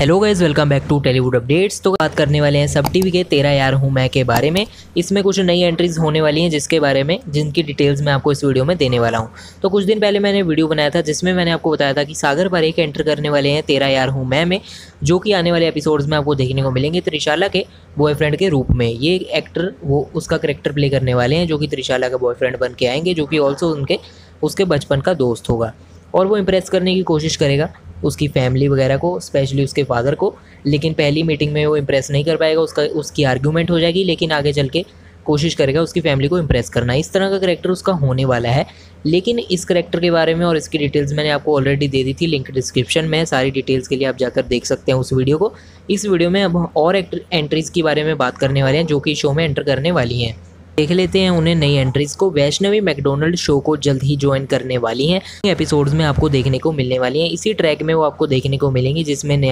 Hello guys, welcome back to Tollywood updates. तो बात करने वाले हैं सब टीवी के तेरा यार हूँ मैं के बारे में। इसमें कुछ नई एंट्रीज होने वाली हैं जिसके बारे में जिनकी डिटेल्स मैं आपको इस वीडियो में देने वाला हूँ। तो कुछ दिन पहले मैंने वीडियो बनाया था जिसमें मैंने आपको बताया था कि सागर परेख एंटर करने वाले हैं तेरा यार हूँ मैं में, जो कि आने वाले एपिसोड्स में आपको देखने को मिलेंगे त्रिशाला के बॉयफ्रेंड के रूप में। ये एक्टर वो उसका कैरेक्टर प्ले करने वाले हैं जो कि त्रिशाला का बॉयफ्रेंड बन के आएंगे, जो कि ऑल्सो उसके बचपन का दोस्त होगा और वो इम्प्रेस करने की कोशिश करेगा उसकी फैमिली वगैरह को, स्पेशली उसके फादर को। लेकिन पहली मीटिंग में वो इम्प्रेस नहीं कर पाएगा, उसकी आर्ग्यूमेंट हो जाएगी, लेकिन आगे चल के कोशिश करेगा उसकी फैमिली को इम्प्रेस करना। इस तरह का करैक्टर उसका होने वाला है। लेकिन इस करैक्टर के बारे में और इसकी डिटेल्स मैंने आपको ऑलरेडी दे दी थी, लिंक डिस्क्रिप्शन में। सारी डिटेल्स के लिए आप जाकर देख सकते हैं उस वीडियो को। इस वीडियो में अब और एंट्रीज़ के बारे में बात करने वाले हैं जो कि शो में एंटर करने वाली हैं। देख लेते हैं उन्हें नई एंट्रीज को। वैष्णवी मैकडोनल्ड शो को जल्द ही ज्वाइन करने वाली हैं। एपिसोड्स में आपको देखने को मिलने वाली हैं। इसी ट्रैक में वो आपको देखने को मिलेंगी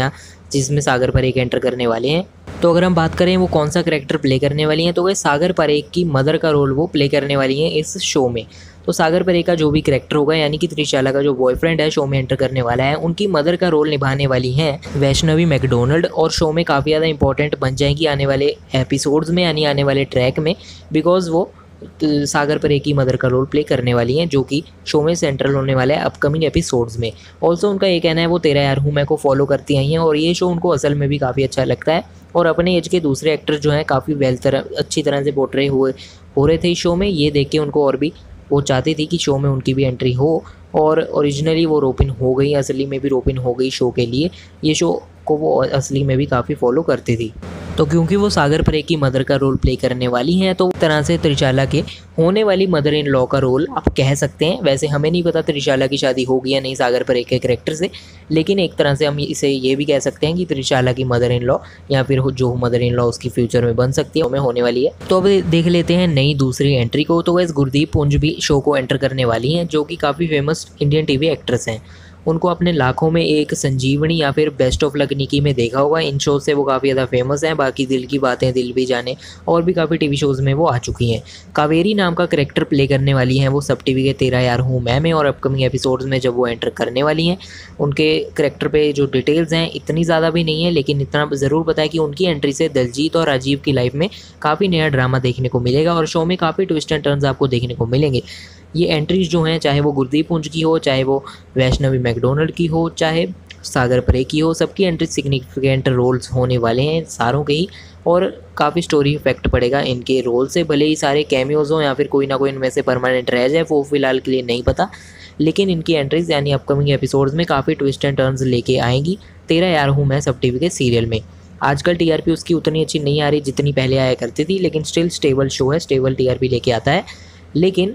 जिसमें सागर परेख एंटर करने वाले हैं। तो अगर हम बात करें वो कौन सा करैक्टर प्ले करने वाली हैं, तो वह सागर परेख की मदर का रोल वो प्ले करने वाली हैं इस शो में। तो सागर परेख का जो भी करैक्टर होगा, यानी कि त्रिशाला का जो बॉयफ्रेंड है शो में एंटर करने वाला है, उनकी मदर का रोल निभाने वाली हैं वैष्णवी मैकडोनल्ड। और शो में काफ़ी ज़्यादा इंपॉर्टेंट बन जाएंगी आने वाले एपिसोड्स में, यानी आने वाले ट्रैक में, बिकॉज वो सागर परेख की मदर का रोल प्ले करने वाली हैं, जो कि शो में सेंट्रल होने वाला है अपकमिंग एपिसोड्स में। ऑल्सो उनका ये कहना है वो तेरा यार हूँ मैं को फॉलो करती आई हैं और ये शो उनको असल में भी काफ़ी अच्छा लगता है। और अपने एज के दूसरे एक्टर जो हैं काफ़ी अच्छी तरह से पोर्ट्रे हो रहे थे इस शो में। ये देख के उनको और भी वो चाहती थी कि शो में उनकी भी एंट्री हो। और ओरिजिनली वो रोपिन हो गई, असली में भी रोपिन हो गई शो के लिए। ये शो को वो असली में भी काफ़ी फॉलो करती थी। तो क्योंकि वो सागर परेख की मदर का रोल प्ले करने वाली हैं, तो तरह से त्रिशाला के होने वाली मदर इन लॉ का रोल आप कह सकते हैं। वैसे हमें नहीं पता त्रिशाला की शादी होगी या नहीं सागर परेख के कैरेक्टर से, लेकिन एक तरह से हम इसे ये भी कह सकते हैं कि त्रिशाला की मदर इन लॉ या फिर जो मदर इन लॉ उसकी फ्यूचर में बन सकती है, हमें होने वाली है। तो अब देख लेते हैं नई दूसरी एंट्री को। तो वैसे गुरदीप पुंज भी शो को एंटर करने वाली हैं, जो कि काफ़ी फेमस इंडियन टीवी एक्ट्रेस हैं। उनको अपने लाखों में एक संजीवनी या फिर बेस्ट ऑफ लक निकी में देखा होगा। इन शो से वो काफ़ी ज़्यादा फेमस हैं। बाकी दिल की बातें, दिल भी जाने और भी काफ़ी टीवी शोज़ में वो आ चुकी हैं। कावेरी नाम का करैक्टर प्ले करने वाली हैं वो सब टीवी के तेरा यार हूँ मैं में। और अपकमिंग एपिसोड्स में जब वो एंटर करने वाली हैं, उनके करैक्टर पे जो डिटेल्स हैं इतनी ज़्यादा भी नहीं है, लेकिन इतना ज़रूर पता है कि उनकी एंट्री से दलजीत और राजीव की लाइफ में काफ़ी नया ड्रामा देखने को मिलेगा और शो में काफ़ी ट्विस्ट एंड टर्न्स आपको देखने को मिलेंगे। ये एंट्रीज जो हैं, चाहे वो गुरदीप पुंज की हो, चाहे वो वैष्णवी मैकडोनल्ड की हो, चाहे सागर परेख की हो, सबकी एंट्री सिग्निफिकेंट रोल्स होने वाले हैं सारों के ही। और काफ़ी स्टोरी इफेक्ट पड़ेगा इनके रोल से, भले ही सारे कैमियोज हों या फिर कोई ना कोई इनमें से परमानेंट रह जाए, वो फिलहाल के लिए नहीं पता। लेकिन इनकी एंट्रीज यानी अपकमिंग एपिसोड्स में काफ़ी ट्विस्ट एंड टर्न्स लेके आएंगी तेरा यार हूँ मैं सब टीवी के सीरियल में। आजकल टीआरपी उसकी उतनी अच्छी नहीं आ रही जितनी पहले आया करती थी, लेकिन स्टिल स्टेबल शो है, स्टेबल टीआरपी लेके आता है। लेकिन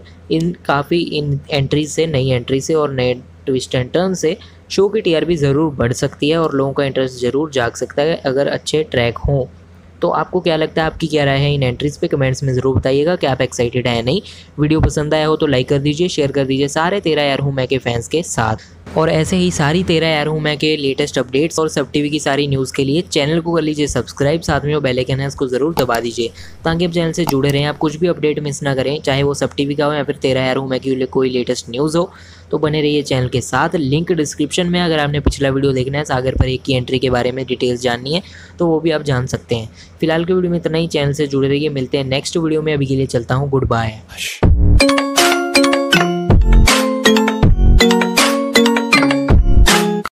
इन एंट्री से, नई एंट्री से और नए ट्विस्ट एंड टर्न से शो की टीआरपी ज़रूर बढ़ सकती है और लोगों का इंटरेस्ट ज़रूर जाग सकता है अगर अच्छे ट्रैक हों। तो आपको क्या लगता है, आपकी क्या राय है इन एंट्रीज़ पे? कमेंट्स में ज़रूर बताइएगा कि आप एक्साइटेड हैं या नहीं। वीडियो पसंद आया हो तो लाइक कर दीजिए, शेयर कर दीजिए सारे तेरा यार हूँ मैं के फैंस के साथ। और ऐसे ही सारी तेरा यार हूँ मैं के लेटेस्ट अपडेट्स और सब टीवी की सारी न्यूज़ के लिए चैनल को कर लीजिए सब्सक्राइब, साथ में वो बेल आइकन है उसको ज़रूर दबा दीजिए ताकि आप चैनल से जुड़े रहें, आप कुछ भी अपडेट मिस ना करें, चाहे वो सब टीवी का हो या फिर तेरा यार हूँ मैं की कोई लेटेस्ट न्यूज़ हो। तो बने रहिए चैनल के साथ। लिंक डिस्क्रिप्शन में, अगर आपने पिछला वीडियो देखना है, सागर परेख की एंट्री के बारे में डिटेल्स जाननी है, तो वो भी आप जान सकते हैं। फिलहाल के वीडियो में इतना ही, चैनल से जुड़े रहिए, मिलते हैं नेक्स्ट वीडियो में। अभी के लिए चलता हूँ, गुड बाय।